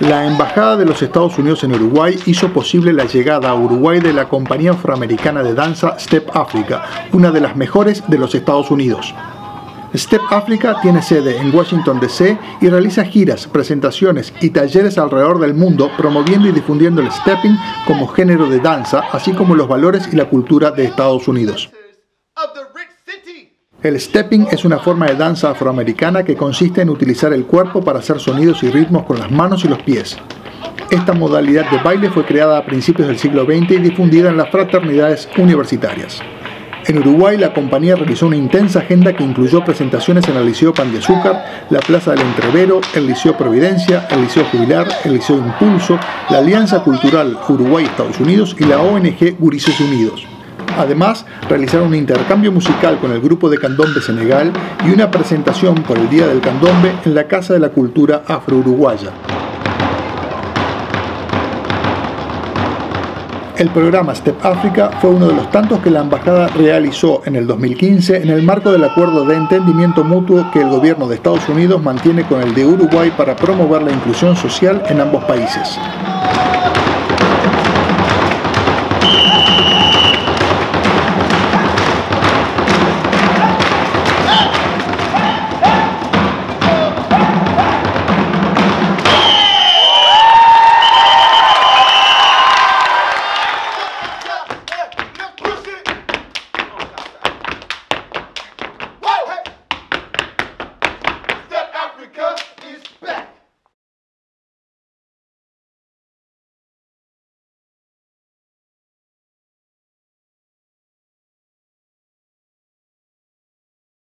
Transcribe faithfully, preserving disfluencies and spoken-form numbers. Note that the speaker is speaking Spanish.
La Embajada de los Estados Unidos en Uruguay hizo posible la llegada a Uruguay de la compañía afroamericana de danza Step Africa, una de las mejores de los Estados Unidos. Step Africa tiene sede en Washington D C y realiza giras, presentaciones y talleres alrededor del mundo promoviendo y difundiendo el stepping como género de danza, así como los valores y la cultura de Estados Unidos. El stepping es una forma de danza afroamericana que consiste en utilizar el cuerpo para hacer sonidos y ritmos con las manos y los pies. Esta modalidad de baile fue creada a principios del siglo veinte y difundida en las fraternidades universitarias. En Uruguay, la compañía realizó una intensa agenda que incluyó presentaciones en el Liceo Pan de Azúcar, la Plaza del Entrevero, el Liceo Providencia, el Liceo Jubilar, el Liceo Impulso, la Alianza Cultural Uruguay-Estados Unidos y la O N G Gurises Unidos. Además, realizaron un intercambio musical con el grupo de candombe Senegal y una presentación por el Día del Candombe en la Casa de la Cultura Afro-Uruguaya. El programa Step Africa fue uno de los tantos que la embajada realizó en el dos mil quince en el marco del acuerdo de entendimiento mutuo que el gobierno de Estados Unidos mantiene con el de Uruguay para promover la inclusión social en ambos países.